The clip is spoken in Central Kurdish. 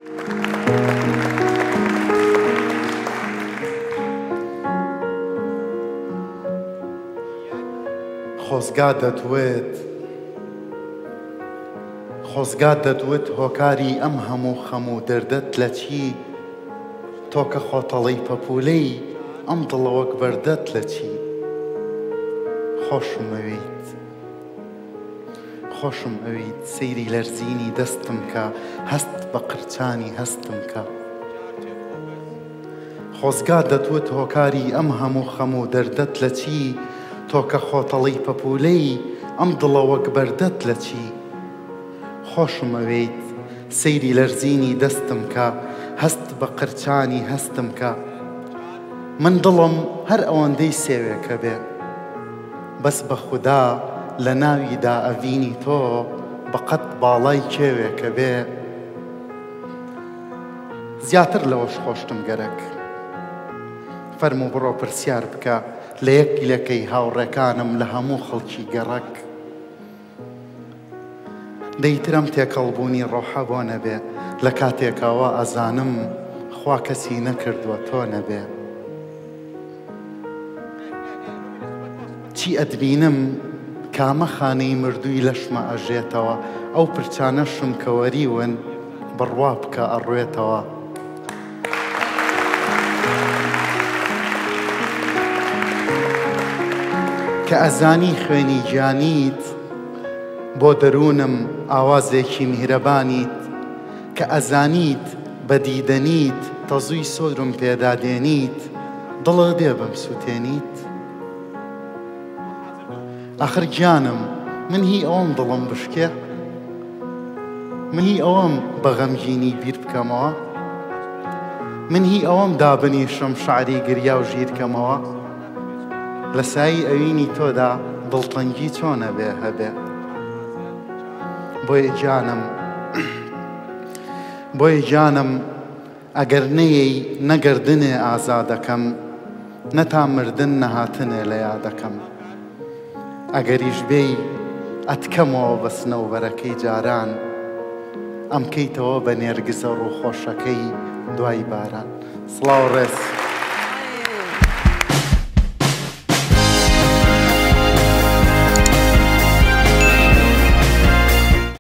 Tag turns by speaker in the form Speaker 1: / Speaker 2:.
Speaker 1: خۆزگا دەدوێت هۆکاری ئەم هەموو خەم و دەردەت لە چی؟ تۆ کە خۆتەڵەی پەپولەی ئەم دڵە وەک بەردەت لە چی؟ خۆشم ئەویت سەیری لەرزینی دەستم کە هەست بە قرچانی هەستم کە. خۆزگا دەدوێت هۆکاری ئەم هەموو خەم و دەردەت لە چی؟ تۆ کە خۆتەڵەی پەپولەی ئەم دڵە وەک بەردەت لە چی؟ خۆشم ئەویت سەیری لەرزینی دەستم کە هەست بە قرچانی هەستم کە. من دڵم هەر ئەوەندەی سێوێکە بێ بەس بە خودا لە ناویدا ئەڤینی تۆ بەقەت باڵای کێوێکە بێ. زیاتر لەوەش خۆشتم گەرەک فەرموو بڕۆ پرسیار بکە لە یەک گیلەکەی هاوڕێکانم لە هەموو خەڵکی گەڕەک. دەیترم تێکەڵبوونی ڕۆحە بۆ نەبێ لە کاتێکەوە ئەزانم خوا کەسی نەکردووە تۆ نەبێ. چی ئەدبینم کامە خانەی مردووی لەشمە ئەژێتەوە ئەو پرچانەشم کە وەریون بڕوا بکە ئەڕوێتەوە. کە ئەزانی خوێنی گیانیت بۆ دەروونم ئاوازێکی میهرەبانیت. کە ئەزانیت بە دیدەنیت تەزووی سۆرم پێدادێنیت دڵە دێ بەم سووتێنیت. ئاخر گیانم من هی ئەوەم دڵم بشکێ؟ من هی ئەوەم بە غەمگینی بیر بکەمەوە؟ من هی ئەوەم دابنیشم شعری گریا و ژیرکەمەوە؟ لە سایی ئەوینی تۆدا دڵتەنگی چۆنە بێ هەبێ؟ بۆیە گیانم ئەگەر نەیەی نەگەردنێ ئازادەکەم نەتا مردن نەهاتنێ لە یادەکەم. ئەگەریش بێی ئەتکەمەوە بە سنەوبەرەکەی جاران ئەم کەیتەوە بە نێرگزە ڕووخۆشەکەی دوای باران. سڵاو ڕێز.